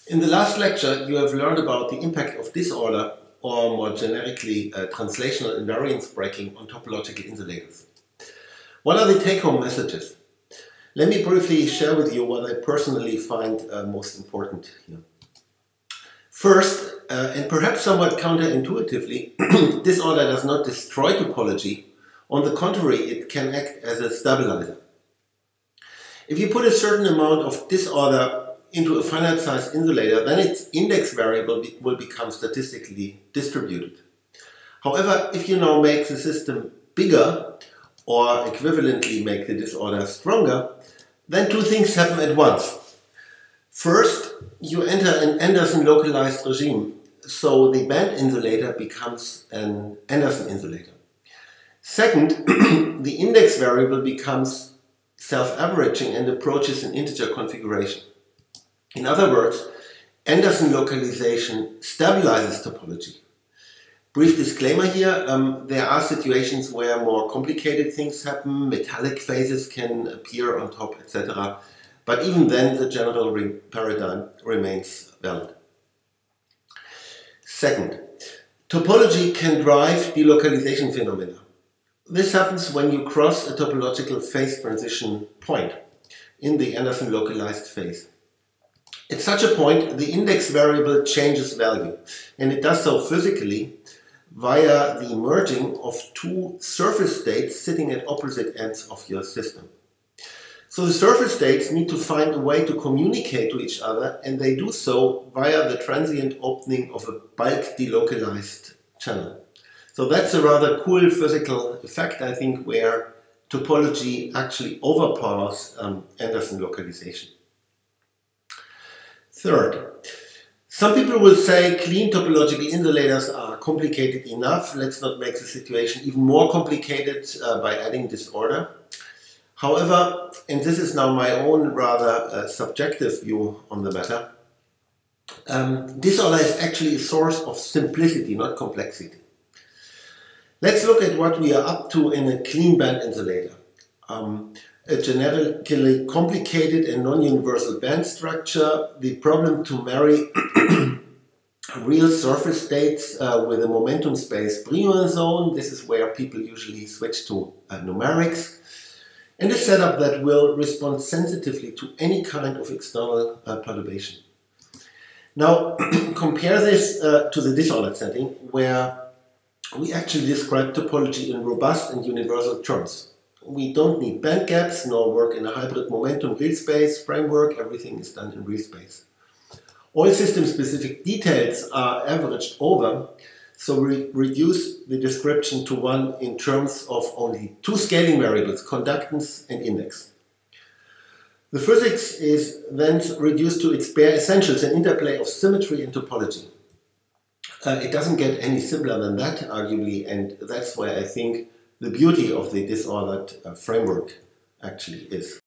In the last lecture, you have learned about the impact of disorder, or more generically, translational invariance breaking on topological insulators. What are the take-home messages? Let me briefly share with you what I personally find most important here. First, and perhaps somewhat counterintuitively, disorder does not destroy topology. On the contrary, it can act as a stabilizer. If you put a certain amount of disorder into a finite-sized insulator, then its index variable will become statistically distributed. However, if you now make the system bigger, or equivalently make the disorder stronger, then two things happen at once. First, you enter an Anderson localized regime, so the band insulator becomes an Anderson insulator. Second, the index variable becomes self-averaging and approaches an integer configuration. In other words, Anderson localization stabilizes topology. Brief disclaimer here, there are situations where more complicated things happen, metallic phases can appear on top, etc. But even then, the general paradigm remains valid. Second, topology can drive delocalization phenomena. This happens when you cross a topological phase transition point in the Anderson localized phase. At such a point, the index variable changes value, and it does so physically via the merging of two surface states sitting at opposite ends of your system. So the surface states need to find a way to communicate to each other, and they do so via the transient opening of a bulk delocalized channel. So that's a rather cool physical effect, I think, where topology actually overpowers Anderson localization. Third, some people will say clean topological insulators are complicated enough. Let's not make the situation even more complicated by adding disorder. However, and this is now my own rather subjective view on the matter, disorder is actually a source of simplicity, not complexity. Let's look at what we are up to in a clean band insulator. A generically complicated and non-universal band structure, the problem to marry real surface states with a momentum space Brillouin zone. This is where people usually switch to numerics. And a setup that will respond sensitively to any kind of external perturbation. Now, compare this to the disordered setting, where we actually describe topology in robust and universal terms. We don't need band gaps, nor work in a hybrid momentum real space framework. Everything is done in real space. All system-specific details are averaged over, so we reduce the description to one in terms of only two scaling variables, conductance and index. The physics is then reduced to its bare essentials, an interplay of symmetry and topology. It doesn't get any simpler than that, arguably, and that's why I think the beauty of the disordered framework actually is.